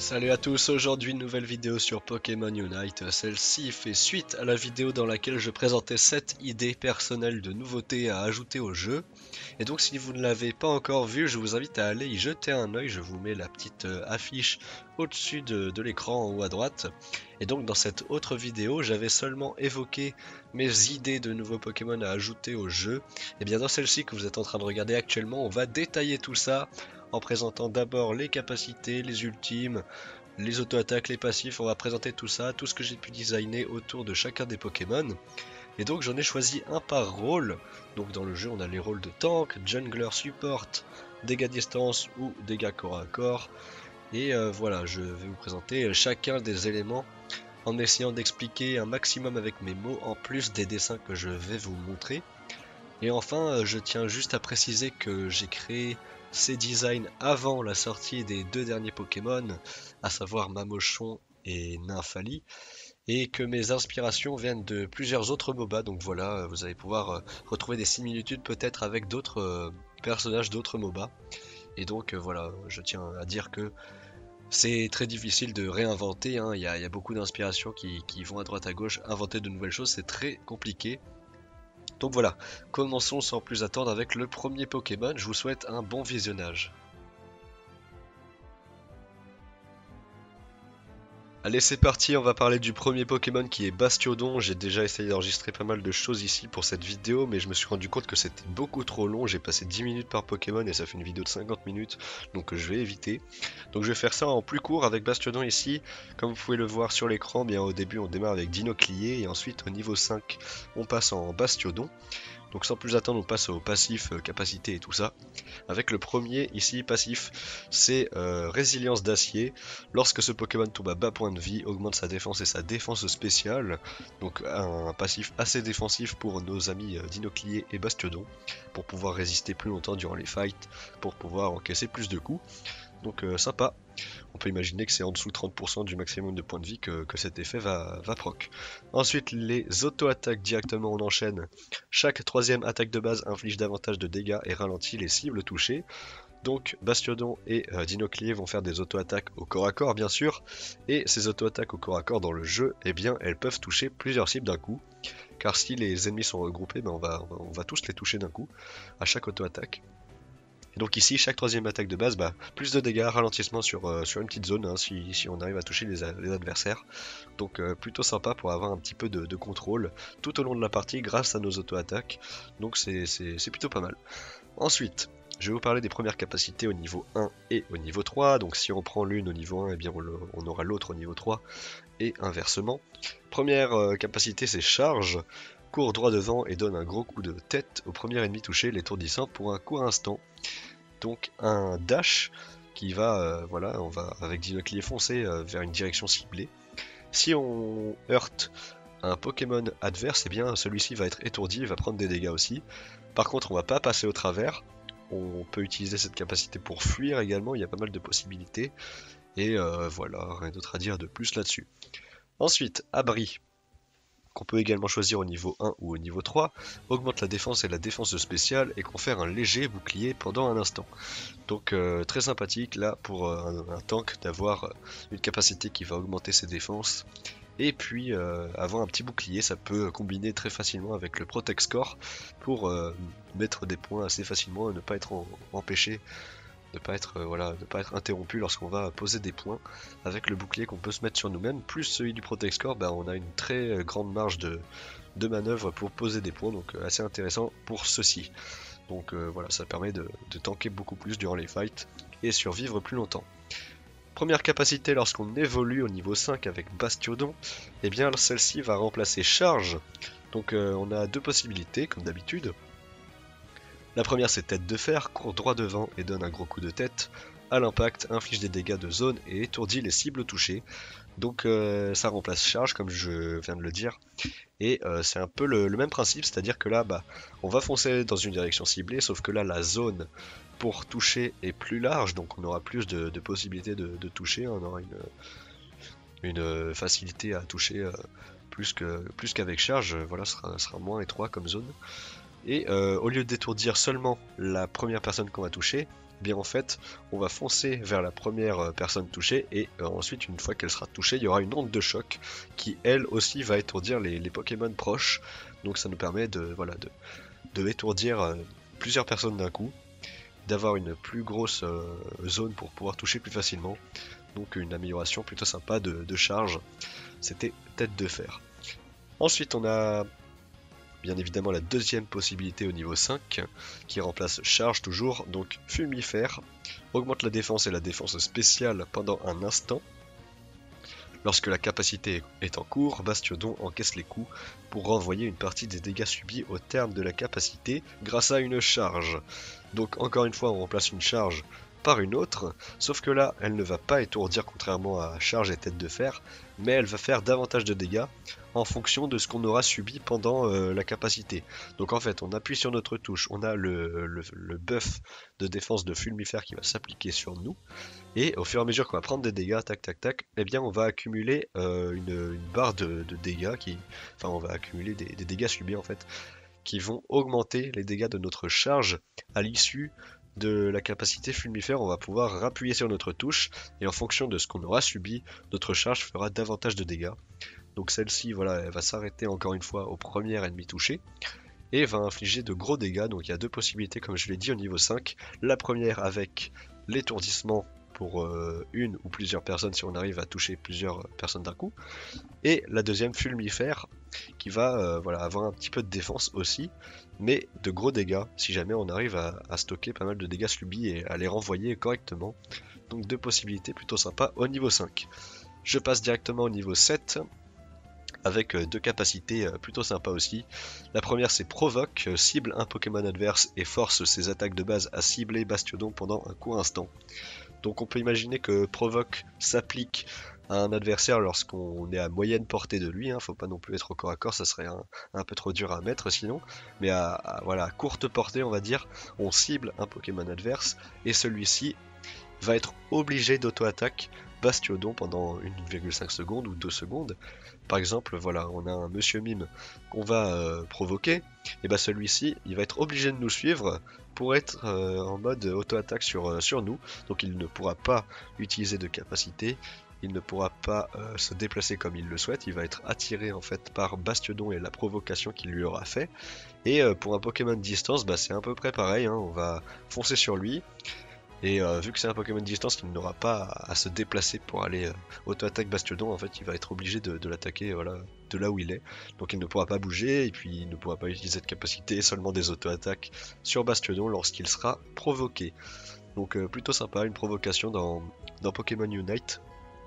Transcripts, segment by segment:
Salut à tous, aujourd'hui une nouvelle vidéo sur Pokémon Unite. Celle-ci fait suite à la vidéo dans laquelle je présentais 7 idées personnelles de nouveautés à ajouter au jeu. Et donc si vous ne l'avez pas encore vu, je vous invite à aller y jeter un œil. Je vous mets la petite affiche au-dessus de l'écran en haut à droite. Et donc dans cette autre vidéo, j'avais seulement évoqué mes idées de nouveaux Pokémon à ajouter au jeu. Et bien dans celle-ci que vous êtes en train de regarder actuellement, on va détailler tout ça en présentant d'abord les capacités, les ultimes, les auto-attaques, les passifs. On va présenter tout ça, tout ce que j'ai pu designer autour de chacun des Pokémon. Et donc j'en ai choisi un par rôle. Donc dans le jeu on a les rôles de tank, jungler, support, dégâts distance ou dégâts corps à corps. Et voilà, je vais vous présenter chacun des éléments en essayant d'expliquer un maximum avec mes mots en plus des dessins que je vais vous montrer. Et enfin, je tiens juste à préciser que j'ai créé ces designs avant la sortie des deux derniers Pokémon, à savoir Mamochon et Nymphali, et que mes inspirations viennent de plusieurs autres MOBA, donc voilà, vous allez pouvoir retrouver des similitudes peut-être avec d'autres personnages d'autres MOBA. Et donc voilà, je tiens à dire que c'est très difficile de réinventer, hein. Il y a beaucoup d'inspirations qui vont à droite à gauche, inventer de nouvelles choses, c'est très compliqué. Donc voilà, commençons sans plus attendre avec le premier Pokémon. Je vous souhaite un bon visionnage. Allez, c'est parti, on va parler du premier Pokémon qui est Bastiodon. J'ai déjà essayé d'enregistrer pas mal de choses ici pour cette vidéo, mais je me suis rendu compte que c'était beaucoup trop long. J'ai passé 10 minutes par Pokémon et ça fait une vidéo de 50 minutes, donc je vais éviter. Donc je vais faire ça en plus court avec Bastiodon ici. Comme vous pouvez le voir sur l'écran, bien au début on démarre avec Dinoclier et ensuite au niveau 5 on passe en Bastiodon. Donc sans plus attendre, on passe au passif, capacité et tout ça. Avec le premier ici, passif, c'est résilience d'acier. Lorsque ce Pokémon tombe à bas point de vie, augmente sa défense et sa défense spéciale. Donc un passif assez défensif pour nos amis Dinoclier et Bastiodon, pour pouvoir résister plus longtemps durant les fights, pour pouvoir encaisser plus de coups. Donc sympa. On peut imaginer que c'est en dessous de 30% du maximum de points de vie que cet effet va proc. Ensuite, les auto-attaques directement on enchaîne. Chaque troisième attaque de base inflige davantage de dégâts et ralentit les cibles touchées. Donc Bastiodon et Dinoclier vont faire des auto-attaques au corps à corps bien sûr. Et ces auto-attaques au corps à corps dans le jeu, eh bien elles peuvent toucher plusieurs cibles d'un coup. Car si les ennemis sont regroupés, ben on va tous les toucher d'un coup à chaque auto-attaque. Et donc ici, chaque troisième attaque de base, plus de dégâts, ralentissement sur une petite zone, hein, si on arrive à toucher les adversaires. Donc plutôt sympa pour avoir un petit peu de contrôle tout au long de la partie grâce à nos auto-attaques. Donc c'est plutôt pas mal. Ensuite, je vais vous parler des premières capacités au niveau 1 et au niveau 3. Donc si on prend l'une au niveau 1, eh bien on aura l'autre au niveau 3 et inversement. Première capacité, c'est charge. Court droit devant et donne un gros coup de tête au premier ennemi touché, l'étourdissant pour un court instant. Donc un dash qui va, voilà, on va avec Dinoclier foncer vers une direction ciblée. Si on heurte un Pokémon adverse, eh bien celui-ci va être étourdi, il va prendre des dégâts aussi. Par contre, on va pas passer au travers. On peut utiliser cette capacité pour fuir également, il y a pas mal de possibilités. Et voilà, rien d'autre à dire de plus là-dessus. Ensuite, abri, qu'on peut également choisir au niveau 1 ou au niveau 3, augmente la défense et la défense spéciale et confère un léger bouclier pendant un instant. Donc très sympathique là pour un tank d'avoir une capacité qui va augmenter ses défenses. Et puis avoir un petit bouclier, ça peut combiner très facilement avec le Protect Score pour mettre des points assez facilement et ne pas être empêché, ne pas être interrompu lorsqu'on va poser des points. Avec le bouclier qu'on peut se mettre sur nous-mêmes, plus celui du Protect Score, on a une très grande marge de manœuvre pour poser des points, donc assez intéressant pour ceci. Donc voilà, ça permet de tanker beaucoup plus durant les fights et survivre plus longtemps. Première capacité lorsqu'on évolue au niveau 5 avec Bastiodon, et bien celle-ci va remplacer charge. Donc on a deux possibilités comme d'habitude. La première c'est tête de fer, court droit devant et donne un gros coup de tête. À l'impact, inflige des dégâts de zone et étourdit les cibles touchées. Donc ça remplace charge comme je viens de le dire. Et c'est un peu le même principe, c'est-à-dire que là on va foncer dans une direction ciblée, sauf que là la zone pour toucher est plus large, donc on aura plus de possibilités de toucher, on aura une facilité à toucher plus qu'avec charge, voilà, sera moins étroit comme zone. Et au lieu d'étourdir seulement la première personne qu'on va toucher, eh bien en fait on va foncer vers la première personne touchée et ensuite une fois qu'elle sera touchée il y aura une onde de choc qui elle aussi va étourdir les Pokémon proches. Donc ça nous permet de, voilà, de étourdir plusieurs personnes d'un coup, d'avoir une plus grosse zone pour pouvoir toucher plus facilement. Donc une amélioration plutôt sympa de charge. C'était tête de fer. Ensuite on a bien évidemment la deuxième possibilité au niveau 5 qui remplace charge toujours, donc fulmifère, augmente la défense et la défense spéciale pendant un instant. Lorsque la capacité est en cours, Bastiodon encaisse les coups pour renvoyer une partie des dégâts subis au terme de la capacité grâce à une charge. Donc encore une fois on remplace une charge par une autre, sauf que là elle ne va pas étourdir contrairement à charge et tête de fer, mais elle va faire davantage de dégâts en fonction de ce qu'on aura subi pendant la capacité. Donc en fait on appuie sur notre touche, on a le buff de défense de fulmifère qui va s'appliquer sur nous, et au fur et à mesure qu'on va prendre des dégâts, tac tac tac, eh bien on va accumuler une barre de dégâts enfin on va accumuler des dégâts subis en fait, qui vont augmenter les dégâts de notre charge à l'issue de la capacité fulmifère. On va pouvoir appuyer sur notre touche et en fonction de ce qu'on aura subi, notre charge fera davantage de dégâts. Donc celle-ci, voilà, elle va s'arrêter encore une fois au premier ennemi touché et va infliger de gros dégâts. Donc il y a deux possibilités comme je l'ai dit au niveau 5. La première avec l'étourdissement pour une ou plusieurs personnes si on arrive à toucher plusieurs personnes d'un coup. Et la deuxième fulmifère qui va voilà, avoir un petit peu de défense aussi, mais de gros dégâts si jamais on arrive à stocker pas mal de dégâts subis et à les renvoyer correctement. Donc deux possibilités plutôt sympas au niveau 5. Je passe directement au niveau 7 avec deux capacités plutôt sympas aussi. La première c'est Provoque, cible un Pokémon adverse et force ses attaques de base à cibler Bastiodon pendant un court instant. Donc on peut imaginer que Provoque s'applique à un adversaire lorsqu'on est à moyenne portée de lui, hein. Faut pas non plus être au corps à corps, ça serait un peu trop dur à mettre sinon, mais voilà, à courte portée on va dire, on cible un Pokémon adverse et celui-ci va être obligé d'auto-attaque Bastiodon pendant 1,5 secondes ou 2 secondes. Par exemple, voilà, on a un Monsieur Mime qu'on va provoquer, et bah celui-ci, il va être obligé de nous suivre pour être en mode auto-attaque sur nous, donc il ne pourra pas utiliser de capacité, il ne pourra pas se déplacer comme il le souhaite, il va être attiré en fait par Bastiodon et la provocation qu'il lui aura fait. Et pour un Pokémon de distance, bah, c'est à peu près pareil, hein, on va foncer sur lui. Et vu que c'est un Pokémon de distance qui n'aura pas à se déplacer pour aller auto-attaque Bastiodon, en fait il va être obligé de l'attaquer voilà, de là où il est. Donc il ne pourra pas bouger et puis il ne pourra pas utiliser de capacité, seulement des auto-attaques sur Bastiodon lorsqu'il sera provoqué. Donc plutôt sympa, une provocation dans Pokémon Unite.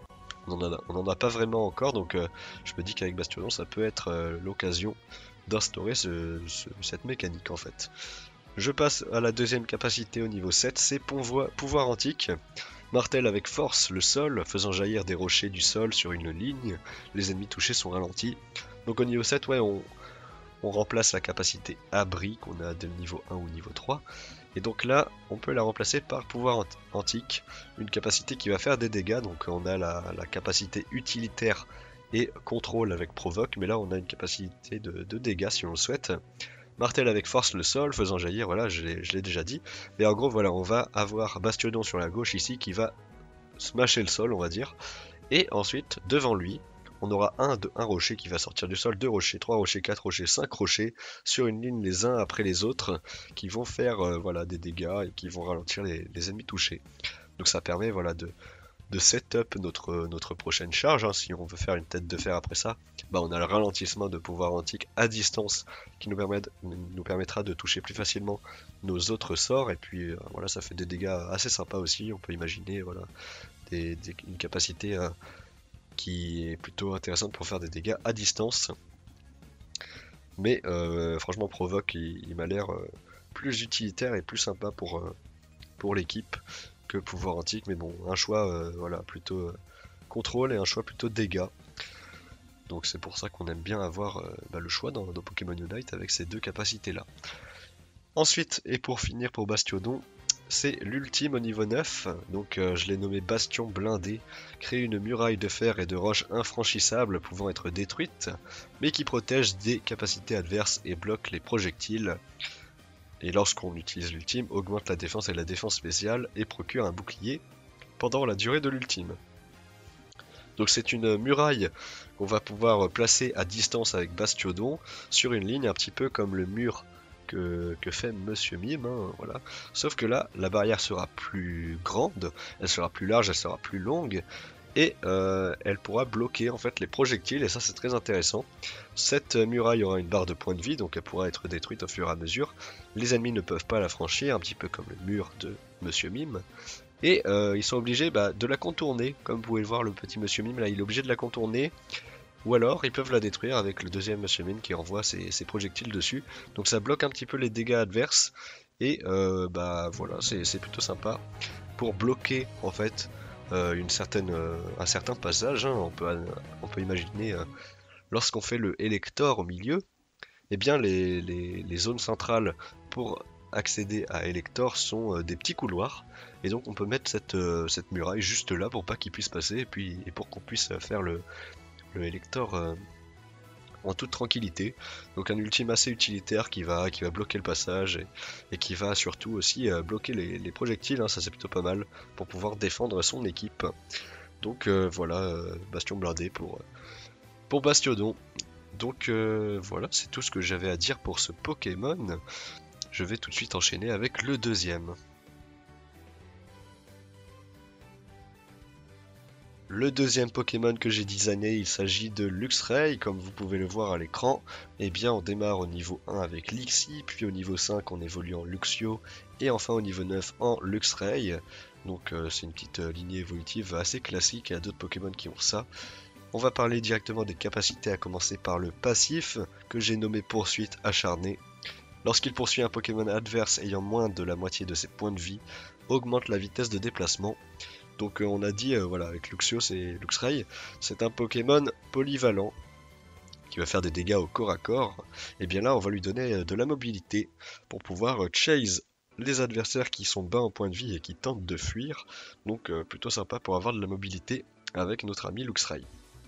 On n'en a pas vraiment encore, donc je me dis qu'avec Bastiodon ça peut être l'occasion d'instaurer cette mécanique en fait. Je passe à la deuxième capacité au niveau 7, c'est pouvoir antique. Martèle avec force le sol, faisant jaillir des rochers du sol sur une ligne. Les ennemis touchés sont ralentis. Donc au niveau 7, ouais, on remplace la capacité abri qu'on a de niveau 1 ou niveau 3. Et donc là, on peut la remplacer par pouvoir antique, une capacité qui va faire des dégâts. Donc on a la capacité utilitaire et contrôle avec provoque, mais là on a une capacité de dégâts si on le souhaite. Martèle avec force le sol, faisant jaillir, voilà, je l'ai déjà dit. Mais en gros, voilà, on va avoir Bastiodon sur la gauche ici qui va smasher le sol, on va dire. Et ensuite, devant lui, on aura un rocher qui va sortir du sol, 2 rochers, 3 rochers, 4 rochers, 5 rochers, sur une ligne les uns après les autres, qui vont faire voilà, des dégâts et qui vont ralentir les ennemis touchés. Donc ça permet voilà, de setup notre prochaine charge, hein. Si on veut faire une tête de fer après ça, bah on a le ralentissement de pouvoir antique à distance qui nous permettra de toucher plus facilement nos autres sorts, et puis voilà, ça fait des dégâts assez sympas aussi. On peut imaginer voilà, une capacité qui est plutôt intéressante pour faire des dégâts à distance. Mais franchement Provoque il m'a l'air plus utilitaire et plus sympa pour l'équipe que pouvoir antique, mais bon, un choix voilà, plutôt contrôle et un choix plutôt dégâts. Donc c'est pour ça qu'on aime bien avoir le choix dans Pokémon Unite avec ces deux capacités là. Ensuite, et pour finir pour Bastiodon, c'est l'ultime au niveau 9, donc je l'ai nommé Bastion blindé, crée une muraille de fer et de roches infranchissables pouvant être détruites, mais qui protège des capacités adverses et bloque les projectiles. Et lorsqu'on utilise l'ultime, augmente la défense et la défense spéciale et procure un bouclier pendant la durée de l'ultime. Donc c'est une muraille qu'on va pouvoir placer à distance avec Bastiodon sur une ligne un petit peu comme le mur que fait Monsieur Mime, hein, voilà. Sauf que là, la barrière sera plus grande, elle sera plus large, elle sera plus longue, et elle pourra bloquer en fait les projectiles, et ça c'est très intéressant. Cette muraille aura une barre de points de vie, donc elle pourra être détruite au fur et à mesure. Les ennemis ne peuvent pas la franchir, un petit peu comme le mur de Monsieur Mime. Et ils sont obligés de la contourner, comme vous pouvez le voir, le petit Monsieur Mime là, il est obligé de la contourner. Ou alors ils peuvent la détruire avec le deuxième Monsieur Mime qui envoie ses projectiles dessus. Donc ça bloque un petit peu les dégâts adverses. Et voilà, c'est plutôt sympa pour bloquer en fait un certain passage. Hein. On peut imaginer lorsqu'on fait le Elector au milieu, eh bien les zones centrales pour accéder à Elector sont des petits couloirs. Et donc on peut mettre cette muraille juste là pour pas qu'il puisse passer et pour qu'on puisse faire le Elector en toute tranquillité. Donc un ultime assez utilitaire qui va bloquer le passage et qui va surtout aussi bloquer les projectiles, hein, ça c'est plutôt pas mal pour pouvoir défendre son équipe. Donc voilà, Bastion blindé pour Bastiodon. Donc voilà, c'est tout ce que j'avais à dire pour ce Pokémon. Je vais tout de suite enchaîner avec le deuxième. Le deuxième Pokémon que j'ai designé, il s'agit de Luxray, comme vous pouvez le voir à l'écran. Eh bien, on démarre au niveau 1 avec Lixie, puis au niveau 5 on évolue en Luxio, et enfin au niveau 9 en Luxray. Donc c'est une petite lignée évolutive assez classique, il y a d'autres Pokémon qui ont ça. On va parler directement des capacités, à commencer par le passif, que j'ai nommé Poursuite acharnée. Lorsqu'il poursuit un Pokémon adverse ayant moins de la moitié de ses points de vie, augmente la vitesse de déplacement. Donc on a dit, voilà, avec Luxio, c'est Luxray, c'est un Pokémon polyvalent qui va faire des dégâts au corps à corps. Et bien là, on va lui donner de la mobilité pour pouvoir chase les adversaires qui sont bas en point de vie et qui tentent de fuir. Donc plutôt sympa pour avoir de la mobilité avec notre ami Luxray.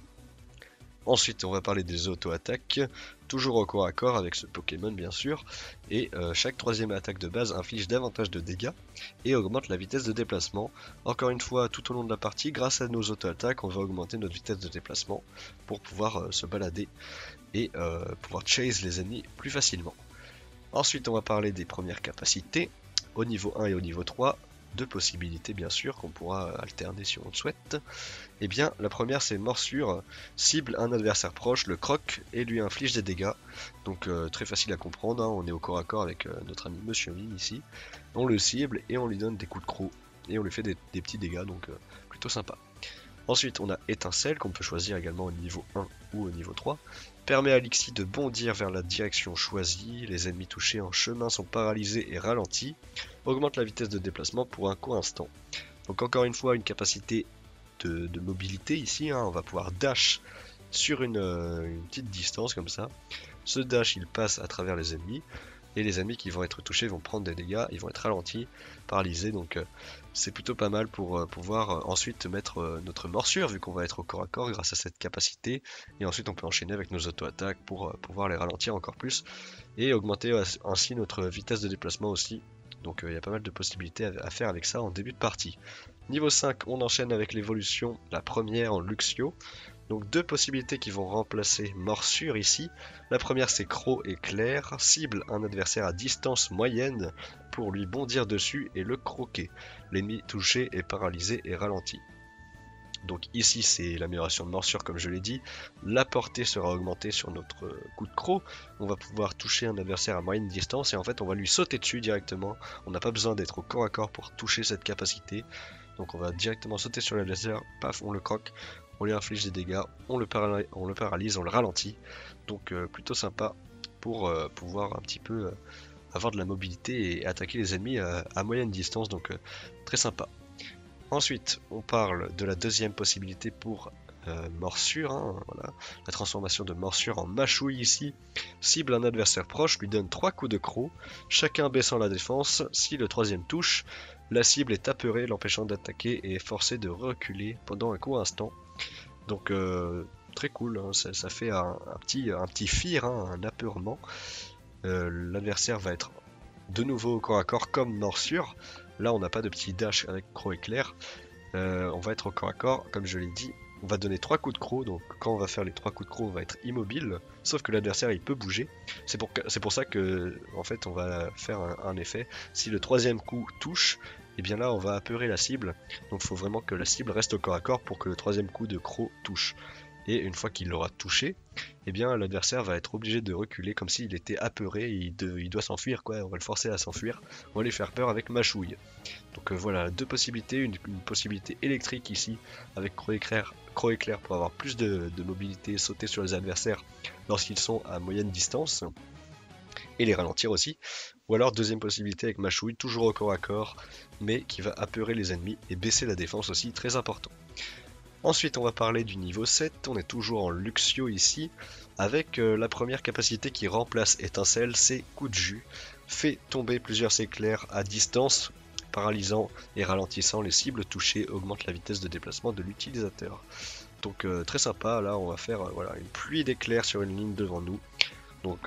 Ensuite, on va parler des auto-attaques, toujours au corps à corps avec ce Pokémon bien sûr, et chaque troisième attaque de base inflige davantage de dégâts et augmente la vitesse de déplacement. Encore une fois, tout au long de la partie, grâce à nos auto-attaques, on va augmenter notre vitesse de déplacement pour pouvoir se balader et pouvoir chase les ennemis plus facilement. Ensuite, on va parler des premières capacités, au niveau 1 et au niveau 3. Deux possibilités bien sûr qu'on pourra alterner si on le souhaite. Et bien la première c'est morsure, cible un adversaire proche, le croque et lui inflige des dégâts. Donc très facile à comprendre, hein. On est au corps à corps avec notre ami Monsieur Mime ici. On le cible et on lui donne des coups de croc et on lui fait des petits dégâts, donc plutôt sympa. Ensuite on a étincelle qu'on peut choisir également au niveau 1 ou au niveau 3. Permet à Lixie de bondir vers la direction choisie, les ennemis touchés en chemin sont paralysés et ralentis, augmente la vitesse de déplacement pour un court instant. Donc encore une fois une capacité de mobilité ici, hein. On va pouvoir dash sur une petite distance comme ça. Ce dash il passe à travers les ennemis et les ennemis qui vont être touchés vont prendre des dégâts, ils vont être ralentis, paralysés, donc c'est plutôt pas mal pour pouvoir ensuite mettre notre morsure vu qu'on va être au corps à corps grâce à cette capacité, et ensuite on peut enchaîner avec nos auto-attaques pour pouvoir les ralentir encore plus et augmenter ainsi notre vitesse de déplacement aussi. Donc il y a pas mal de possibilités à faire avec ça en début de partie. Niveau 5, on enchaîne avec l'évolution, la première en Luxio. Donc deux possibilités qui vont remplacer morsure ici. La première c'est croc éclair, cible un adversaire à distance moyenne pour lui bondir dessus et le croquer. L'ennemi touché est paralysé et ralenti. Donc ici c'est l'amélioration de morsure comme je l'ai dit. La portée sera augmentée sur notre coup de croc. On va pouvoir toucher un adversaire à moyenne distance et en fait on va lui sauter dessus directement. On n'a pas besoin d'être au corps à corps pour toucher cette capacité. Donc on va directement sauter sur l'adversaire, paf, on le croque, on lui inflige des dégâts, on le paralyse, on le ralentit. Donc plutôt sympa pour pouvoir un petit peu avoir de la mobilité et attaquer les ennemis à moyenne distance, donc très sympa. Ensuite, on parle de la deuxième possibilité pour morsure, hein, voilà. La transformation de morsure en mâchouille ici cible un adversaire proche, lui donne 3 coups de croc, chacun baissant la défense. Si le troisième touche, la cible est apeurée, l'empêchant d'attaquer et est forcée de reculer pendant un court instant. Donc très cool, hein, ça fait un petit fear, hein, un apeurement. L'adversaire va être de nouveau au corps à corps comme morsure. Là on n'a pas de petit dash avec croc éclair. On va être au corps à corps, comme je l'ai dit. On va donner 3 coups de croc, donc quand on va faire les 3 coups de croc, on va être immobile, sauf que l'adversaire il peut bouger. C'est pour ça que en fait on va faire un effet. Si le troisième coup touche, et bien là on va apeurer la cible. Donc il faut vraiment que la cible reste au corps à corps pour que le troisième coup de croc touche. Et une fois qu'il l'aura touché, eh bien l'adversaire va être obligé de reculer comme s'il était apeuré, il doit s'enfuir quoi, on va le forcer à s'enfuir, on va lui faire peur avec mâchouille. Donc voilà, deux possibilités, une possibilité électrique ici avec croc éclair pour avoir plus de mobilité, sauter sur les adversaires lorsqu'ils sont à moyenne distance et les ralentir aussi. Ou alors deuxième possibilité avec mâchouille, toujours au corps à corps, mais qui va apeurer les ennemis et baisser la défense aussi, très important. Ensuite on va parler du niveau 7, on est toujours en Luxio ici, avec la première capacité qui remplace étincelle, c'est coup de jus, fait tomber plusieurs éclairs à distance, paralysant et ralentissant les cibles touchées, augmente la vitesse de déplacement de l'utilisateur. Donc très sympa, là on va faire voilà, une pluie d'éclairs sur une ligne devant nous. Donc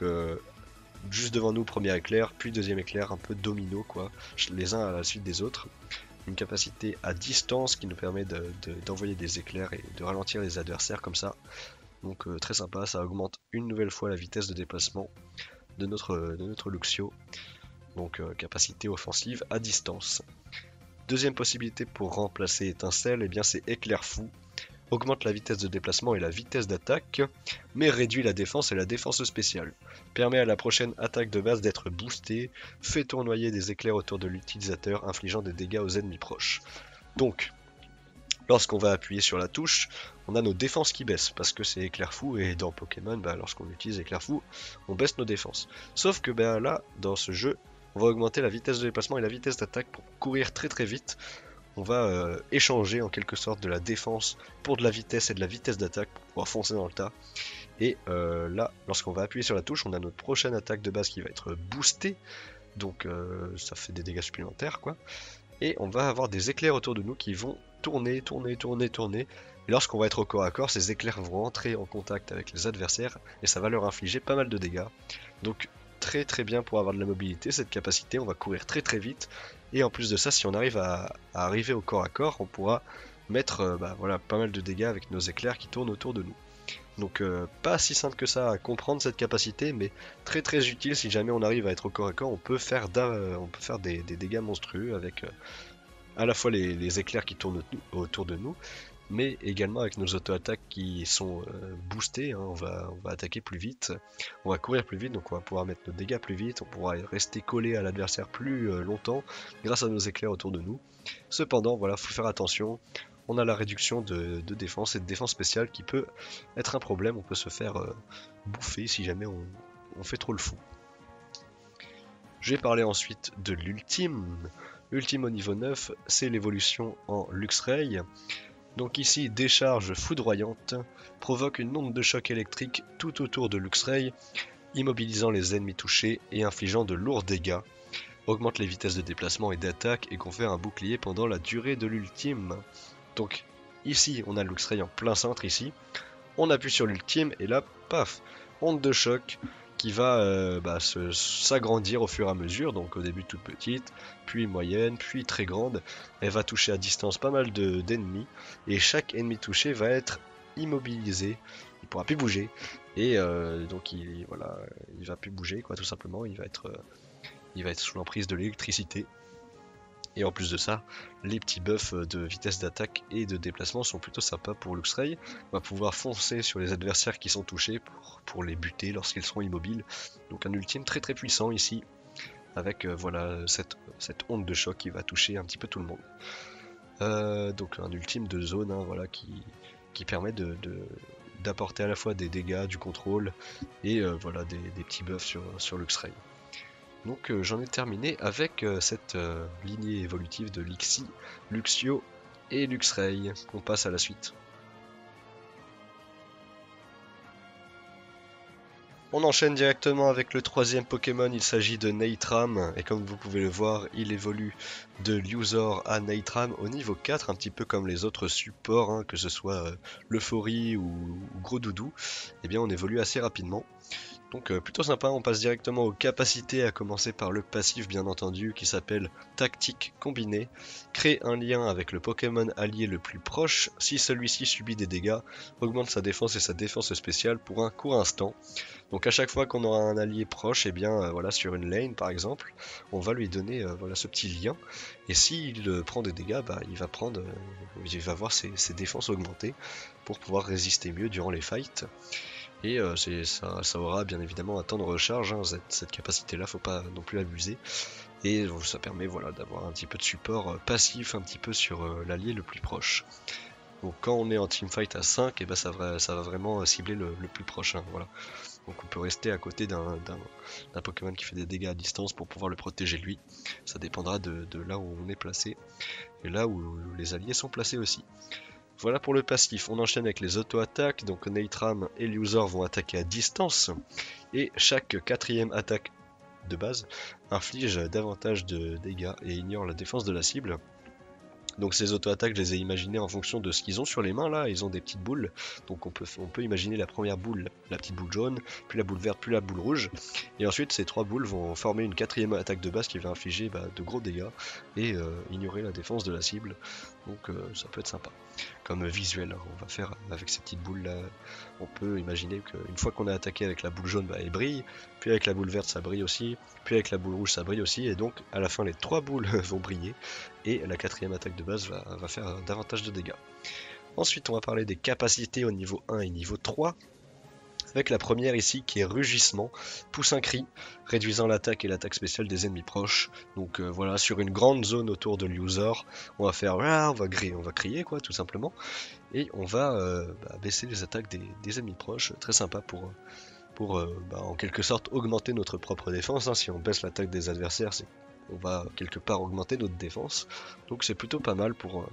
juste devant nous premier éclair, puis deuxième éclair, un peu domino quoi, les uns à la suite des autres. Une capacité à distance qui nous permet d'envoyer des éclairs et de ralentir les adversaires comme ça. Donc très sympa, ça augmente une nouvelle fois la vitesse de déplacement de notre Luxio. Donc capacité offensive à distance. Deuxième possibilité pour remplacer étincelle, et bien c'est éclair fou. Augmente la vitesse de déplacement et la vitesse d'attaque, mais réduit la défense et la défense spéciale. Permet à la prochaine attaque de base d'être boostée, fait tournoyer des éclairs autour de l'utilisateur, infligeant des dégâts aux ennemis proches. Donc, lorsqu'on va appuyer sur la touche, on a nos défenses qui baissent, parce que c'est éclair fou, et dans Pokémon, lorsqu'on utilise éclair fou, on baisse nos défenses. Sauf que là, dans ce jeu, on va augmenter la vitesse de déplacement et la vitesse d'attaque pour courir très très vite. On va échanger en quelque sorte de la défense pour de la vitesse et de la vitesse d'attaque pour pouvoir foncer dans le tas. Et là, lorsqu'on va appuyer sur la touche, on a notre prochaine attaque de base qui va être boostée. Donc ça fait des dégâts supplémentaires quoi. Et on va avoir des éclairs autour de nous qui vont tourner. Et lorsqu'on va être au corps à corps, ces éclairs vont entrer en contact avec les adversaires et ça va leur infliger pas mal de dégâts. Donc très très bien pour avoir de la mobilité, cette capacité, on va courir très très vite. Et en plus de ça, si on arrive à arriver au corps à corps, on pourra mettre voilà, pas mal de dégâts avec nos éclairs qui tournent autour de nous. Donc pas si simple que ça à comprendre cette capacité, mais très très utile si jamais on arrive à être au corps à corps, on peut faire des dégâts monstrueux avec à la fois les éclairs qui tournent autour de nous, mais également avec nos auto-attaques qui sont boostées, hein, on va attaquer plus vite, on va courir plus vite, donc on va pouvoir mettre nos dégâts plus vite, on pourra rester collé à l'adversaire plus longtemps grâce à nos éclairs autour de nous. Cependant, voilà, faut faire attention, on a la réduction de défense et de défense spéciale qui peut être un problème, on peut se faire bouffer si jamais on fait trop le fou. Je vais parler ensuite de l'ultime. L'ultime au niveau 9, c'est l'évolution en Luxray. Donc ici, décharge foudroyante provoque une onde de choc électrique tout autour de Luxray, immobilisant les ennemis touchés et infligeant de lourds dégâts. Augmente les vitesses de déplacement et d'attaque et confère un bouclier pendant la durée de l'ultime. Donc ici, on a Luxray en plein centre ici. On appuie sur l'ultime et là, paf, onde de choc qui va s'agrandir au fur et à mesure, donc au début toute petite, puis moyenne, puis très grande. Elle va toucher à distance pas mal d'ennemis, et chaque ennemi touché va être immobilisé, il pourra plus bouger, et donc il va plus bouger quoi, tout simplement, il va être sous l'emprise de l'électricité. Et en plus de ça, les petits buffs de vitesse d'attaque et de déplacement sont plutôt sympas pour Luxray. On va pouvoir foncer sur les adversaires qui sont touchés pour les buter lorsqu'ils seront immobiles. Donc un ultime très très puissant ici, avec voilà cette onde de choc qui va toucher un petit peu tout le monde. Donc un ultime de zone, hein, voilà, qui permet d'apporter à la fois des dégâts, du contrôle et voilà des petits buffs sur Luxray. Donc j'en ai terminé avec cette lignée évolutive de Lixie, Luxio et Luxray. On passe à la suite. On enchaîne directement avec le troisième Pokémon, il s'agit de Naytram, et comme vous pouvez le voir, il évolue de Lyuzor à Naytram au niveau 4, un petit peu comme les autres supports, hein, que ce soit l'Euphorie ou Gros Doudou, eh bien on évolue assez rapidement. Donc plutôt sympa, on passe directement aux capacités, à commencer par le passif bien entendu, qui s'appelle Tactique Combinée. Crée un lien avec le Pokémon allié le plus proche, si celui-ci subit des dégâts, augmente sa défense et sa défense spéciale pour un court instant. Donc à chaque fois qu'on aura un allié proche, et bien voilà, sur une lane par exemple, on va lui donner voilà, ce petit lien. Et s'il prend des dégâts, bah, il va voir ses défenses augmenter pour pouvoir résister mieux durant les fights. Et ça aura bien évidemment un temps de recharge, hein, cette capacité-là, faut pas non plus abuser. Et ça permet voilà, d'avoir un petit peu de support passif un petit peu sur l'allié le plus proche. Donc quand on est en teamfight à 5, et ben ça va vraiment cibler le plus proche. Hein, voilà. Donc on peut rester à côté d'un Pokémon qui fait des dégâts à distance pour pouvoir le protéger lui. Ça dépendra de là où on est placé et là où les alliés sont placés aussi. Voilà pour le passif, on enchaîne avec les auto-attaques, donc Naytram et Lyuzor vont attaquer à distance, et chaque quatrième attaque de base inflige davantage de dégâts et ignore la défense de la cible. Donc ces auto-attaques, je les ai imaginées en fonction de ce qu'ils ont sur les mains là, ils ont des petites boules, donc on peut imaginer la première boule, la petite boule jaune, puis la boule verte, puis la boule rouge, et ensuite ces trois boules vont former une quatrième attaque de base qui va infliger de gros dégâts et ignorer la défense de la cible, donc ça peut être sympa. Comme visuel, on va faire avec ces petites boules là, on peut imaginer qu'une fois qu'on a attaqué avec la boule jaune, elle brille, puis avec la boule verte ça brille aussi, puis avec la boule rouge ça brille aussi, et donc à la fin les trois boules vont briller, et la quatrième attaque de base va faire davantage de dégâts. Ensuite on va parler des capacités au niveau 1 et niveau 3, avec la première ici qui est Rugissement, pousse un cri, réduisant l'attaque et l'attaque spéciale des ennemis proches. Donc voilà, sur une grande zone autour de Lyuzor, on va faire on va crier quoi, tout simplement, et on va baisser les attaques des ennemis proches. Très sympa pour en quelque sorte augmenter notre propre défense. Hein. Si on baisse l'attaque des adversaires, on va quelque part augmenter notre défense. Donc c'est plutôt pas mal pour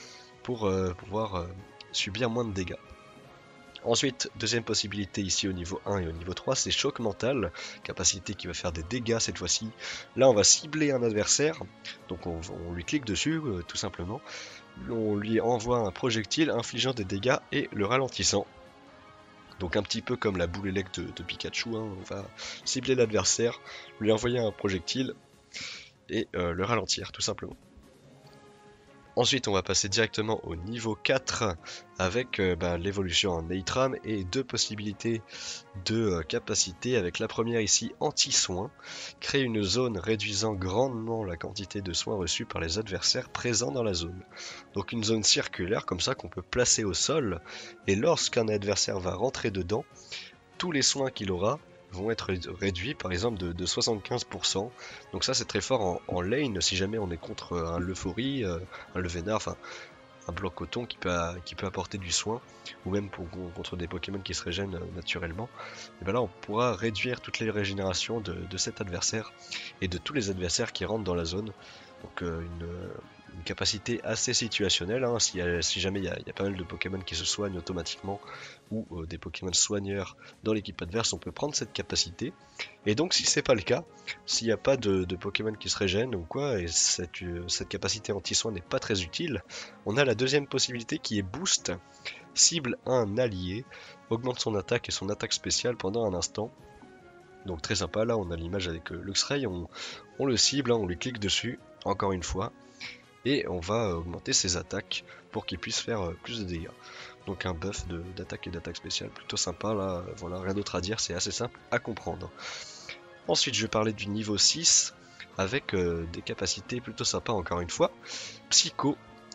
pouvoir subir moins de dégâts. Ensuite, deuxième possibilité ici au niveau 1 et au niveau 3, c'est Choc Mental, capacité qui va faire des dégâts cette fois-ci. Là on va cibler un adversaire, donc on lui clique dessus tout simplement, on lui envoie un projectile infligeant des dégâts et le ralentissant. Donc un petit peu comme la boule élect de Pikachu, hein, on va cibler l'adversaire, lui envoyer un projectile et le ralentir tout simplement. Ensuite on va passer directement au niveau 4 avec l'évolution en Naytram et deux possibilités de capacité, avec la première ici anti-soin, crée une zone réduisant grandement la quantité de soins reçus par les adversaires présents dans la zone. Donc une zone circulaire comme ça qu'on peut placer au sol, et lorsqu'un adversaire va rentrer dedans, tous les soins qu'il aura vont être réduits par exemple de 75%. Donc ça c'est très fort en lane si jamais on est contre un Leuphorie, un Levénard, enfin un bloc coton qui peut apporter du soin, ou même contre des Pokémon qui se régènent naturellement. Et bien là on pourra réduire toutes les régénérations de cet adversaire et de tous les adversaires qui rentrent dans la zone. Donc une capacité assez situationnelle, hein. Si jamais il y a pas mal de Pokémon qui se soignent automatiquement, ou des Pokémon soigneurs dans l'équipe adverse, on peut prendre cette capacité. Et donc si c'est pas le cas, s'il n'y a pas de Pokémon qui se régènent ou quoi, et cette capacité anti-soin n'est pas très utile, on a la deuxième possibilité qui est Boost, cible un allié, augmente son attaque et son attaque spéciale pendant un instant. Donc très sympa, là on a l'image avec Luxray, on le cible, hein, on lui clique dessus, encore une fois, et on va augmenter ses attaques pour qu'il puisse faire plus de dégâts. Donc un buff d'attaque et d'attaque spéciale plutôt sympa, là, voilà, rien d'autre à dire, c'est assez simple à comprendre. Ensuite je vais parler du niveau 6, avec des capacités plutôt sympas encore une fois. Psycho,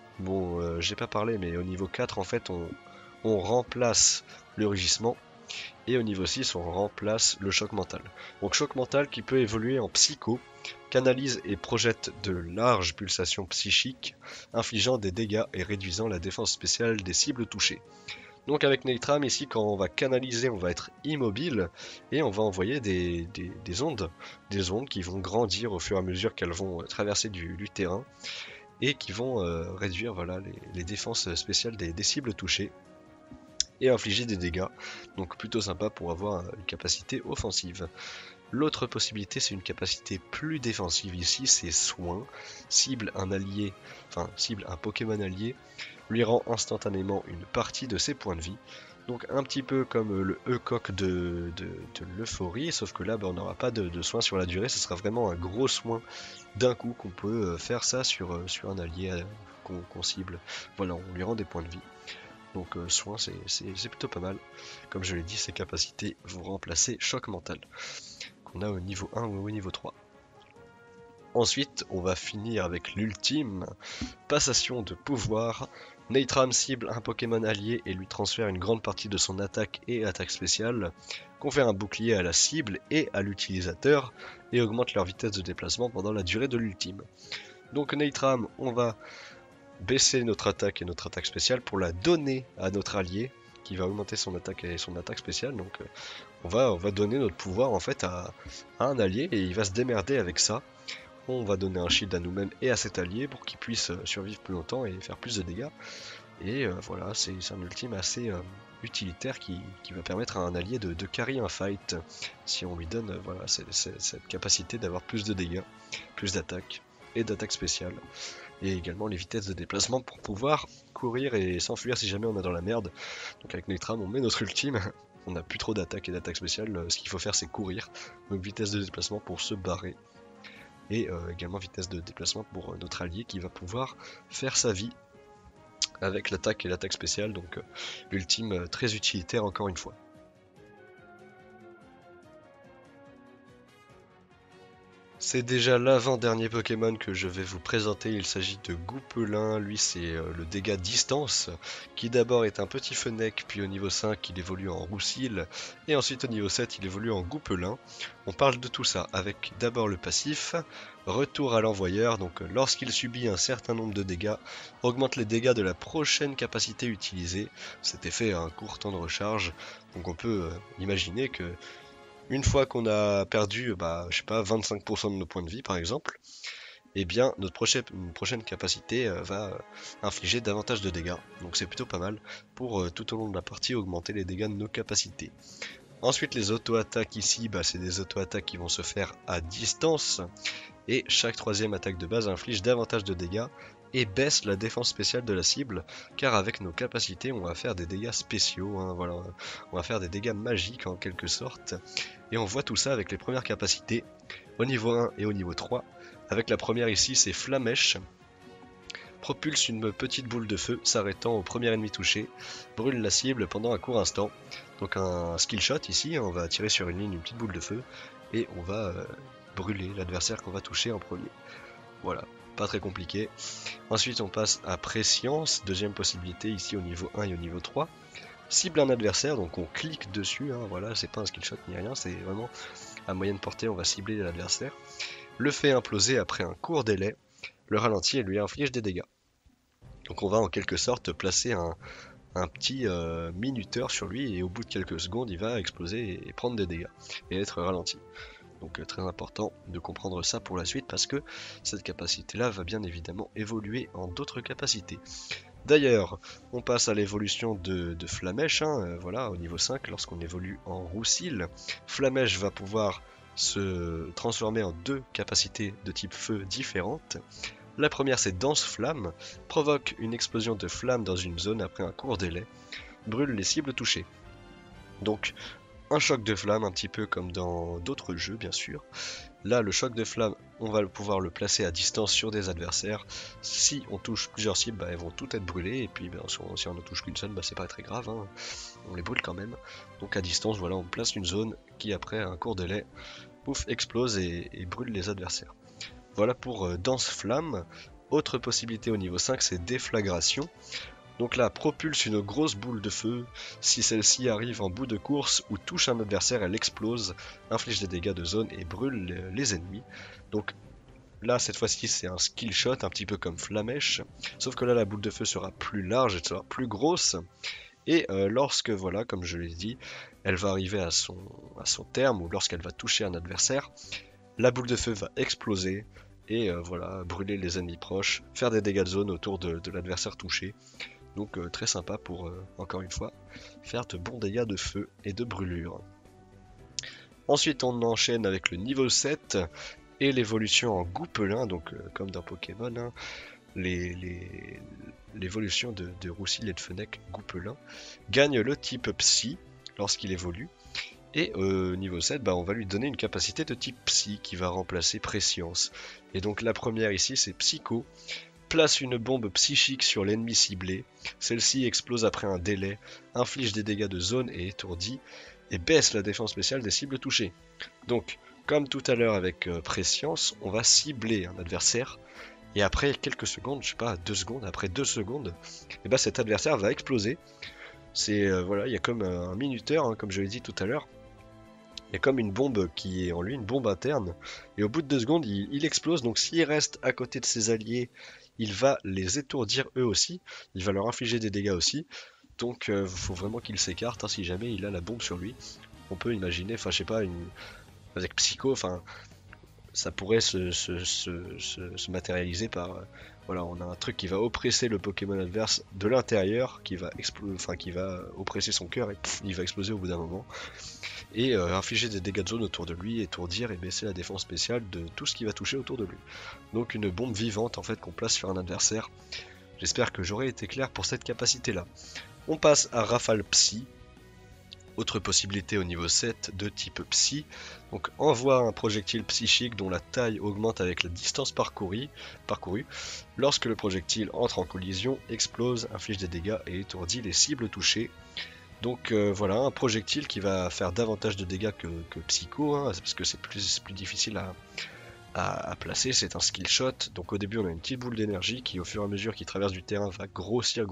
bon j'ai pas parlé, mais au niveau 4 en fait on remplace le rugissement, et au niveau 6 on remplace le choc mental. Donc choc mental qui peut évoluer en psycho, canalise et projette de larges pulsations psychiques, infligeant des dégâts et réduisant la défense spéciale des cibles touchées. Donc avec Naytram ici, quand on va canaliser, on va être immobile et on va envoyer des ondes qui vont grandir au fur et à mesure qu'elles vont traverser du terrain, et qui vont réduire voilà, les défenses spéciales des cibles touchées. et infliger des dégâts. Donc plutôt sympa pour avoir une capacité offensive. L'autre possibilité, c'est une capacité plus défensive ici, c'est soin. Cible un allié, enfin cible un Pokémon allié, lui rend instantanément une partie de ses points de vie. Donc un petit peu comme le E-Coq de l'euphorie, sauf que là on n'aura pas de soin sur la durée, ce sera vraiment un gros soin d'un coup qu'on peut faire ça sur un allié qu'on cible. Voilà, on lui rend des points de vie. Donc soin c'est plutôt pas mal. Comme je l'ai dit, ces capacités vont remplacer choc mental qu'on a au niveau 1 ou au niveau 3. Ensuite, on va finir avec l'ultime passation de pouvoir. Nightram cible un Pokémon allié et lui transfère une grande partie de son attaque et attaque spéciale, confère un bouclier à la cible et à l'utilisateur et augmente leur vitesse de déplacement pendant la durée de l'ultime. Donc Nightram, on va baisser notre attaque et notre attaque spéciale pour la donner à notre allié qui va augmenter son attaque et son attaque spéciale. Donc on va donner notre pouvoir en fait à un allié et il va se démerder avec ça. On va donner un shield à nous-mêmes et à cet allié pour qu'il puisse survivre plus longtemps et faire plus de dégâts. Et voilà, c'est un ultime assez utilitaire qui va permettre à un allié de carry un fight si on lui donne voilà, cette capacité d'avoir plus de dégâts, plus d'attaque et d'attaque spéciale. Et également les vitesses de déplacement pour pouvoir courir et s'enfuir si jamais on est dans la merde. Donc avec Nightram, on met notre ultime, on n'a plus trop d'attaque et d'attaque spéciale, ce qu'il faut faire c'est courir. Donc vitesse de déplacement pour se barrer. Et également vitesse de déplacement pour notre allié qui va pouvoir faire sa vie avec l'attaque et l'attaque spéciale, donc l'ultime très utilitaire encore une fois. C'est déjà l'avant-dernier Pokémon que je vais vous présenter, il s'agit de Goupelin, lui c'est le dégât distance, qui d'abord est un petit Fennec, puis au niveau 5 il évolue en Roussil, et ensuite au niveau 7 il évolue en Goupelin. On parle de tout ça avec d'abord le passif, retour à l'envoyeur, donc lorsqu'il subit un certain nombre de dégâts, augmente les dégâts de la prochaine capacité utilisée, cet effet a un court temps de recharge, donc on peut imaginer que une fois qu'on a perdu, je sais pas, 25% de nos points de vie par exemple, eh bien notre prochaine capacité va infliger davantage de dégâts. Donc c'est plutôt pas mal pour tout au long de la partie augmenter les dégâts de nos capacités. Ensuite les auto-attaques ici, c'est des auto-attaques qui vont se faire à distance. Et chaque troisième attaque de base inflige davantage de dégâts et baisse la défense spéciale de la cible, car avec nos capacités on va faire des dégâts spéciaux, hein, voilà, on va faire des dégâts magiques en quelque sorte, et on voit tout ça avec les premières capacités, au niveau 1 et au niveau 3, avec la première ici c'est Flamèche, propulse une petite boule de feu s'arrêtant au premier ennemi touché, brûle la cible pendant un court instant, donc un skill shot ici, on va tirer sur une ligne une petite boule de feu, et on va brûler l'adversaire qu'on va toucher en premier, voilà. Pas très compliqué. Ensuite on passe à Prescience, deuxième possibilité ici au niveau 1 et au niveau 3. Cible un adversaire, donc on clique dessus, hein, voilà, c'est pas un skill shot ni rien, c'est vraiment à moyenne portée, on va cibler l'adversaire. Le fait imploser après un court délai, le ralentit et lui inflige des dégâts. Donc on va en quelque sorte placer un petit minuteur sur lui et au bout de quelques secondes il va exploser et prendre des dégâts et être ralenti. Donc très important de comprendre ça pour la suite parce que cette capacité là va bien évidemment évoluer en d'autres capacités. D'ailleurs, on passe à l'évolution de Flamèche, hein, voilà, au niveau 5, lorsqu'on évolue en Roussil, Flamèche va pouvoir se transformer en deux capacités de type feu différentes. La première c'est Danse Flamme, provoque une explosion de flamme dans une zone après un court délai, brûle les cibles touchées. Donc un choc de flamme, un petit peu comme dans d'autres jeux bien sûr. Là le choc de flamme, on va pouvoir le placer à distance sur des adversaires. Si on touche plusieurs cibles, elles vont toutes être brûlées. Et puis si on ne touche qu'une seule, c'est pas très grave, hein. On les brûle quand même. Donc à distance, voilà, on place une zone qui après un court délai, pouf, explose et brûle les adversaires. Voilà pour Danse Flamme. Autre possibilité au niveau 5, c'est Déflagration. Donc là, propulse une grosse boule de feu. Si celle-ci arrive en bout de course ou touche un adversaire, elle explose, inflige des dégâts de zone et brûle les ennemis. Donc là, cette fois-ci, c'est un skill shot, un petit peu comme Flamèche. Sauf que là, la boule de feu sera plus large, elle sera plus grosse. Et lorsque, voilà, comme je l'ai dit, elle va arriver à son terme, ou lorsqu'elle va toucher un adversaire, la boule de feu va exploser. Et voilà, brûler les ennemis proches, faire des dégâts de zone autour de l'adversaire touché. Donc très sympa pour, encore une fois, faire de bons dégâts de feu et de brûlure. Ensuite on enchaîne avec le niveau 7 et l'évolution en Goupelin, donc comme dans Pokémon, hein, l'évolution de Roussil et de Fennec Goupelin gagne le type Psy lorsqu'il évolue. Et niveau 7, bah, on va lui donner une capacité de type Psy qui va remplacer Prescience. Et donc la première ici c'est Psycho. Place une bombe psychique sur l'ennemi ciblé. Celle-ci explose après un délai, inflige des dégâts de zone et étourdit, et baisse la défense spéciale des cibles touchées. Donc, comme tout à l'heure avec Prescience, on va cibler un adversaire, et après quelques secondes, je sais pas, 2 secondes, après 2 secondes, et bah, cet adversaire va exploser. C'est voilà, il y a comme un minuteur, hein, comme je l'ai dit tout à l'heure. Il y a comme une bombe qui est en lui, une bombe interne, et au bout de 2 secondes, il explose. Donc s'il reste à côté de ses alliés, il va les étourdir eux aussi, il va leur infliger des dégâts aussi. Donc il faut vraiment qu'il s'écarte, hein, si jamais il a la bombe sur lui. On peut imaginer, enfin je sais pas, avec Psycho, enfin ça pourrait se matérialiser par... voilà, on a un truc qui va oppresser le Pokémon adverse de l'intérieur, qui va qui va oppresser son cœur et pff, il va exploser au bout d'un moment. Et infliger des dégâts de zone autour de lui, étourdir et baisser la défense spéciale de tout ce qui va toucher autour de lui. Donc une bombe vivante en fait qu'on place sur un adversaire. J'espère que j'aurai été clair pour cette capacité là. On passe à Rafale Psy. Autre possibilité au niveau 7 de type Psy. Donc envoie un projectile psychique dont la taille augmente avec la distance parcourue. Lorsque le projectile entre en collision, explose, inflige des dégâts et étourdit les cibles touchées. Donc voilà, un projectile qui va faire davantage de dégâts que Psycho, hein, parce que c'est plus difficile à placer, c'est un skill shot. Donc au début on a une petite boule d'énergie qui au fur et à mesure qu'il traverse du terrain va grossir.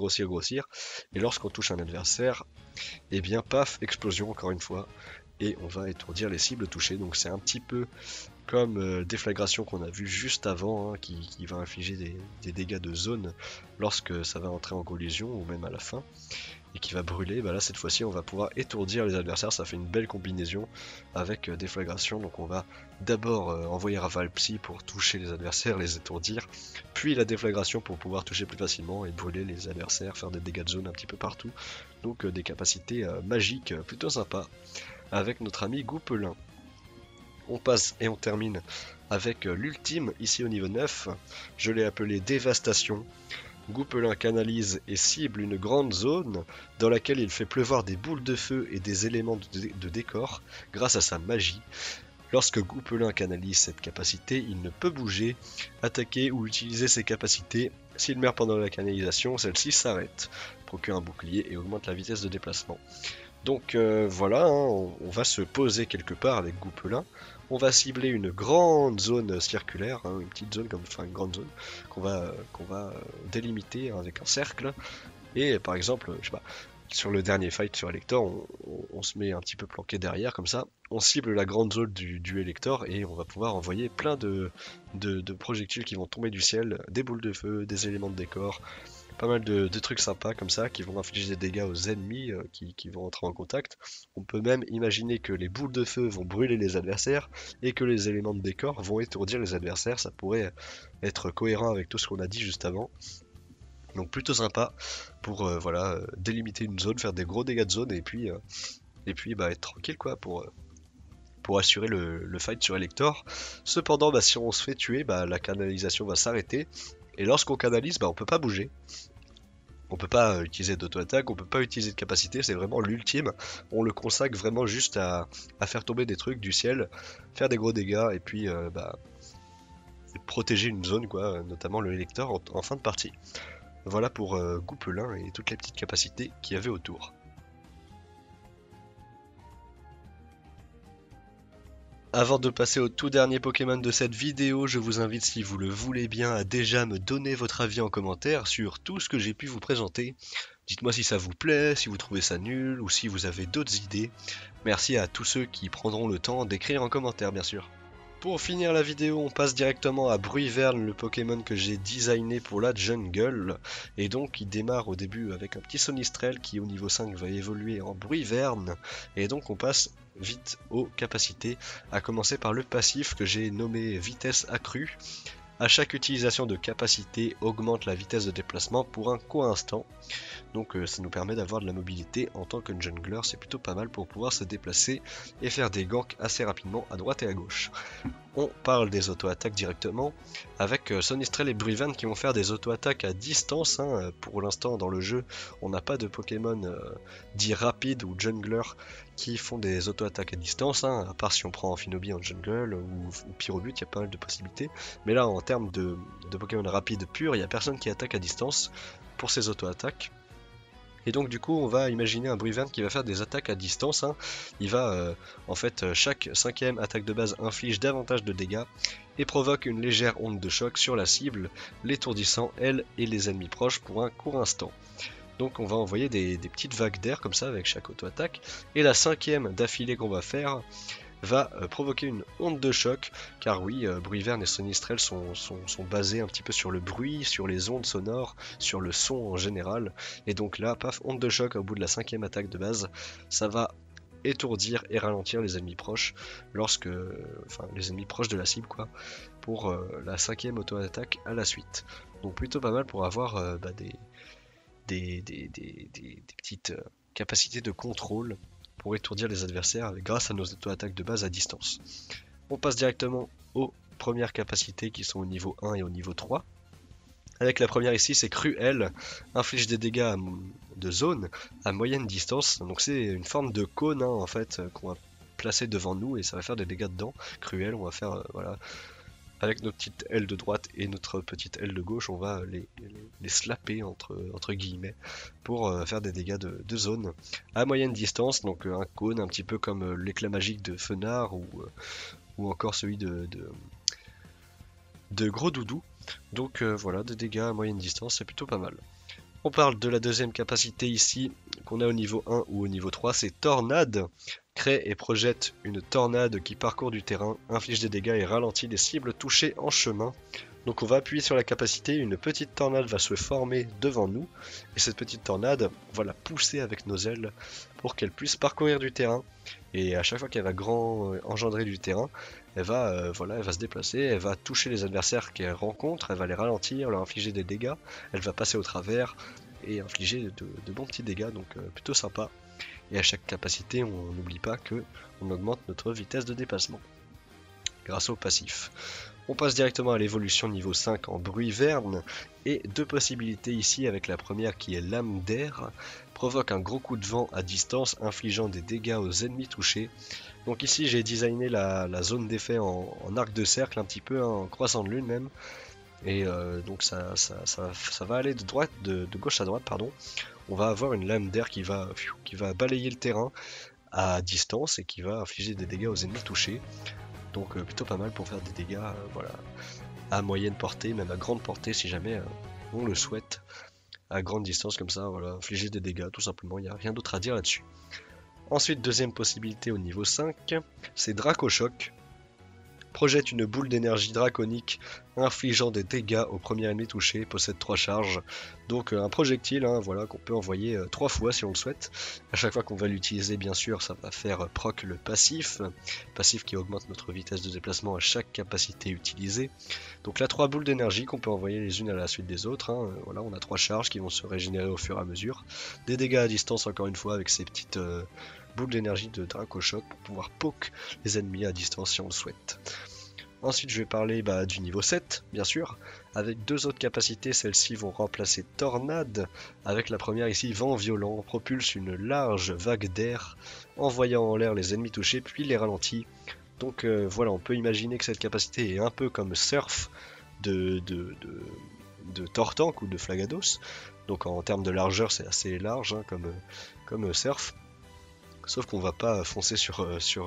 Et lorsqu'on touche un adversaire, et bien paf, explosion encore une fois. Et on va étourdir les cibles touchées. Donc c'est un petit peu comme déflagration qu'on a vu juste avant, hein, qui va infliger des dégâts de zone lorsque ça va entrer en collision ou même à la fin. Et qui va brûler, bah là cette fois-ci on va pouvoir étourdir les adversaires, ça fait une belle combinaison avec déflagration. Donc on va d'abord envoyer Rafale Psy pour toucher les adversaires, les étourdir, puis la déflagration pour pouvoir toucher plus facilement et brûler les adversaires, faire des dégâts de zone un petit peu partout. Donc des capacités magiques plutôt sympas avec notre ami Goupelin. On passe et on termine avec l'ultime ici au niveau 9, je l'ai appelé Dévastation. Goupelin canalise et cible une grande zone dans laquelle il fait pleuvoir des boules de feu et des éléments de décor grâce à sa magie. Lorsque Goupelin canalise cette capacité, il ne peut bouger, attaquer ou utiliser ses capacités. S'il meurt pendant la canalisation, celle-ci s'arrête, procure un bouclier et augmente la vitesse de déplacement. Donc voilà, hein, on va se poser quelque part avec Goupelin. On va cibler une grande zone circulaire, hein, une petite zone, enfin une grande zone, qu'on va délimiter avec un cercle. Et par exemple, je sais pas, sur le dernier fight sur Elector, on se met un petit peu planqué derrière, comme ça. On cible la grande zone du Elector et on va pouvoir envoyer plein de projectiles qui vont tomber du ciel, des boules de feu, des éléments de décor. Pas mal de trucs sympas comme ça qui vont infliger des dégâts aux ennemis qui vont entrer en contact. On peut même imaginer que les boules de feu vont brûler les adversaires et que les éléments de décor vont étourdir les adversaires. Ça pourrait être cohérent avec tout ce qu'on a dit juste avant. Donc plutôt sympa pour voilà, délimiter une zone, faire des gros dégâts de zone et puis bah, être tranquille quoi pour assurer le fight sur Elector. Cependant, bah, si on se fait tuer, bah, la canalisation va s'arrêter. Et lorsqu'on canalise, bah, on peut pas bouger. On peut pas utiliser d'auto-attaque, on peut pas utiliser de capacité, c'est vraiment l'ultime. On le consacre vraiment juste à faire tomber des trucs du ciel, faire des gros dégâts et puis bah, protéger une zone, quoi, notamment le Elector en fin de partie. Voilà pour Goupelin et toutes les petites capacités qu'il y avait autour. Avant de passer au tout dernier Pokémon de cette vidéo, je vous invite, si vous le voulez bien, à déjà me donner votre avis en commentaire sur tout ce que j'ai pu vous présenter. Dites-moi si ça vous plaît, si vous trouvez ça nul ou si vous avez d'autres idées. Merci à tous ceux qui prendront le temps d'écrire en commentaire, bien sûr. Pour finir la vidéo, on passe directement à Bruyverne, le Pokémon que j'ai designé pour la jungle. Et donc il démarre au début avec un petit Sonistrel qui au niveau 5 va évoluer en Bruyverne. Et donc on passe vite aux capacités, à commencer par le passif que j'ai nommé Vitesse Accrue. À chaque utilisation de capacité, augmente la vitesse de déplacement pour un court instant. Donc ça nous permet d'avoir de la mobilité en tant que jungler, c'est plutôt pas mal pour pouvoir se déplacer et faire des ganks assez rapidement à droite et à gauche. On parle des auto-attaques directement avec Sonistrel et Bruyven qui vont faire des auto-attaques à distance. Pour l'instant dans le jeu, on n'a pas de Pokémon dits rapides ou jungler qui font des auto-attaques à distance, à part si on prend Amphinobi en jungle ou Pyrobut, il y a pas mal de possibilités. Mais là en termes de Pokémon rapides purs, il n'y a personne qui attaque à distance pour ces auto-attaques. Et donc du coup on va imaginer un Bruyvern qui va faire des attaques à distance. Il va en fait chaque cinquième attaque de base inflige davantage de dégâts et provoque une légère onde de choc sur la cible, l'étourdissant elle et les ennemis proches pour un court instant. Donc on va envoyer des petites vagues d'air comme ça avec chaque auto-attaque. Et la cinquième d'affilée qu'on va faire va provoquer une onde de choc, car oui, Bruyvern et Sonistrel sont basés un petit peu sur le bruit, sur les ondes sonores, sur le son en général, et donc là, paf, onde de choc au bout de la cinquième attaque de base, ça va étourdir et ralentir les ennemis proches, enfin les ennemis proches de la cible quoi, pour la cinquième auto-attaque à la suite. Donc plutôt pas mal pour avoir des petites capacités de contrôle pour étourdir les adversaires grâce à nos auto-attaques de base à distance. On passe directement aux premières capacités qui sont au niveau 1 et au niveau 3. Avec la première ici, c'est Cruel, inflige des dégâts de zone à moyenne distance. Donc c'est une forme de cône en fait qu'on va placer devant nous et ça va faire des dégâts dedans. Cruel, on va faire voilà. Avec notre petite aile de droite et notre petite aile de gauche, on va les slapper entre guillemets pour faire des dégâts de zone à moyenne distance. Donc un cône un petit peu comme l'éclat magique de Fenard ou encore celui de Gros Doudou. Donc voilà, des dégâts à moyenne distance, c'est plutôt pas mal. On parle de la deuxième capacité ici, qu'on a au niveau 1 ou au niveau 3, c'est Tornade. Crée et projette une tornade qui parcourt du terrain, inflige des dégâts et ralentit les cibles touchées en chemin. Donc on va appuyer sur la capacité, une petite tornade va se former devant nous, et cette petite tornade, on va la pousser avec nos ailes pour qu'elle puisse parcourir du terrain. Et à chaque fois qu'elle va engendrer du terrain, elle va se déplacer, elle va toucher les adversaires qu'elle rencontre, elle va les ralentir, leur infliger des dégâts, elle va passer au travers et infliger de bons petits dégâts, donc plutôt sympa. Et à chaque capacité, on n'oublie pas que on augmente notre vitesse de déplacement grâce au passif. On passe directement à l'évolution niveau 5 en Bruyvern et deux possibilités ici avec la première qui est Lame d'air, provoque un gros coup de vent à distance infligeant des dégâts aux ennemis touchés. Donc ici j'ai designé la zone d'effet en arc de cercle un petit peu, en croissant de lune même. Et donc ça va aller de gauche à droite, pardon. On va avoir une lame d'air qui va balayer le terrain à distance et qui va infliger des dégâts aux ennemis touchés. Donc plutôt pas mal pour faire des dégâts voilà, à moyenne portée, même à grande portée si jamais on le souhaite. À grande distance comme ça, voilà, infliger des dégâts tout simplement, il n'y a rien d'autre à dire là-dessus. Ensuite, deuxième possibilité au niveau 5, c'est Dracochoc. Projette une boule d'énergie draconique infligeant des dégâts au premier ennemi touché, possède 3 charges. Donc un projectile voilà, qu'on peut envoyer 3 fois si on le souhaite. À chaque fois qu'on va l'utiliser, bien sûr, ça va faire proc le passif qui augmente notre vitesse de déplacement à chaque capacité utilisée. Donc là, 3 boules d'énergie qu'on peut envoyer les unes à la suite des autres. Voilà, on a 3 charges qui vont se régénérer au fur et à mesure. Des dégâts à distance encore une fois avec ces petites boule d'énergie de Dracochoc pour pouvoir poke les ennemis à distance si on le souhaite. Ensuite je vais parler du niveau 7 bien sûr, avec deux autres capacités. Celles-ci vont remplacer Tornade, avec la première ici Vent Violent, propulse une large vague d'air envoyant en l'air les ennemis touchés puis les ralentit. Donc voilà, on peut imaginer que cette capacité est un peu comme Surf de Tortank ou de Flagados. Donc en termes de largeur c'est assez large comme Surf. Sauf qu'on va pas foncer sur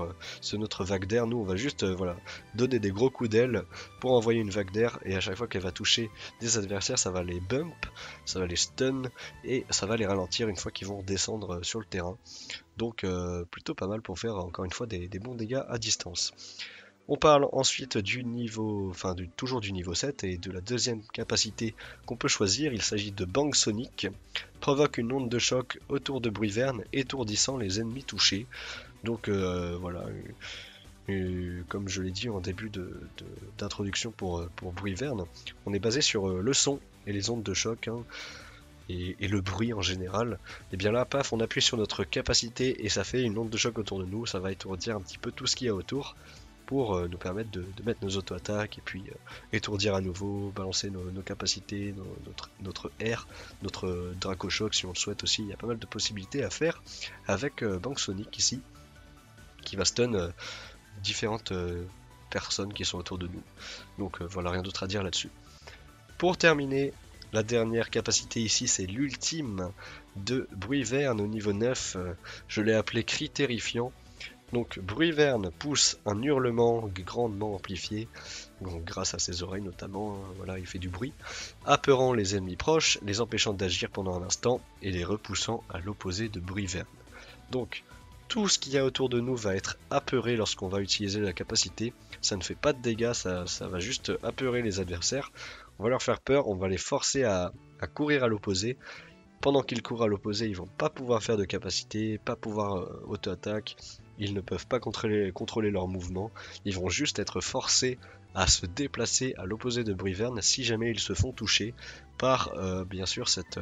notre vague d'air, nous on va juste voilà, donner des gros coups d'aile pour envoyer une vague d'air, et à chaque fois qu'elle va toucher des adversaires ça va les bump, ça va les stun et ça va les ralentir une fois qu'ils vont descendre sur le terrain. Donc plutôt pas mal pour faire encore une fois des bons dégâts à distance. On parle ensuite du niveau, toujours du niveau 7 et de la deuxième capacité qu'on peut choisir. Il s'agit de Bang Sonic, provoque une onde de choc autour de Bruyvern, étourdissant les ennemis touchés. Donc voilà, Comme je l'ai dit en début d'introduction pour Bruyverne, on est basé sur le son et les ondes de choc, hein, et le bruit en général. Et bien là, paf, on appuie sur notre capacité et ça fait une onde de choc autour de nous. Ça va étourdir un petit peu tout ce qu'il y a autour pour nous permettre de mettre nos auto-attaques et puis étourdir à nouveau, balancer nos capacités, notre air, notre Draco-Choc si on le souhaite aussi. Il y a pas mal de possibilités à faire avec Bank Sonic ici, qui va stun différentes personnes qui sont autour de nous. Donc voilà, rien d'autre à dire là-dessus. Pour terminer, la dernière capacité ici, c'est l'ultime de Bruyverne au niveau 9. Je l'ai appelé Cri Terrifiant. Donc Bruyverne pousse un hurlement grandement amplifié, donc, grâce à ses oreilles notamment, hein, voilà, il fait du bruit, apeurant les ennemis proches, les empêchant d'agir pendant un instant et les repoussant à l'opposé de Bruyverne. Donc tout ce qu'il y a autour de nous va être apeuré lorsqu'on va utiliser la capacité. Ça ne fait pas de dégâts, ça va juste apeurer les adversaires. On va leur faire peur, on va les forcer à courir à l'opposé. Pendant qu'ils courent à l'opposé, ils vont pas pouvoir faire de capacité, pas pouvoir auto-attaque. Ils ne peuvent pas contrôler leurs mouvements. Ils vont juste être forcés à se déplacer à l'opposé de Bruyverne si jamais ils se font toucher par bien sûr cet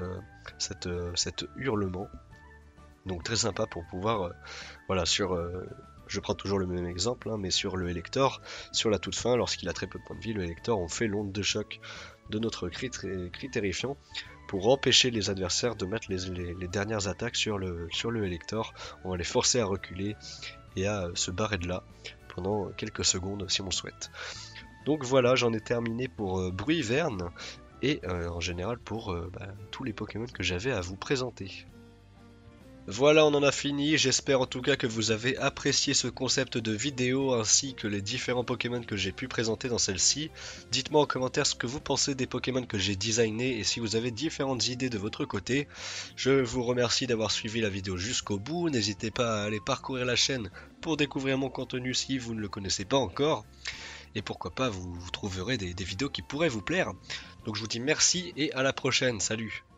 hurlement. Donc très sympa pour pouvoir, voilà, je prends toujours le même exemple, hein, mais sur le Elector, sur la toute fin, lorsqu'il a très peu de points de vie, le Elector, on fait l'onde de choc de notre cri terrifiant pour empêcher les adversaires de mettre les dernières attaques sur le Elector. On va les forcer à reculer et à se barrer de là pendant quelques secondes si on le souhaite. Donc voilà, j'en ai terminé pour Bruyverne et en général pour tous les Pokémon que j'avais à vous présenter. Voilà, on en a fini. J'espère en tout cas que vous avez apprécié ce concept de vidéo ainsi que les différents Pokémon que j'ai pu présenter dans celle-ci. Dites-moi en commentaire ce que vous pensez des Pokémon que j'ai designés et si vous avez différentes idées de votre côté. Je vous remercie d'avoir suivi la vidéo jusqu'au bout. N'hésitez pas à aller parcourir la chaîne pour découvrir mon contenu si vous ne le connaissez pas encore. Et pourquoi pas, vous trouverez des vidéos qui pourraient vous plaire. Donc je vous dis merci et à la prochaine. Salut!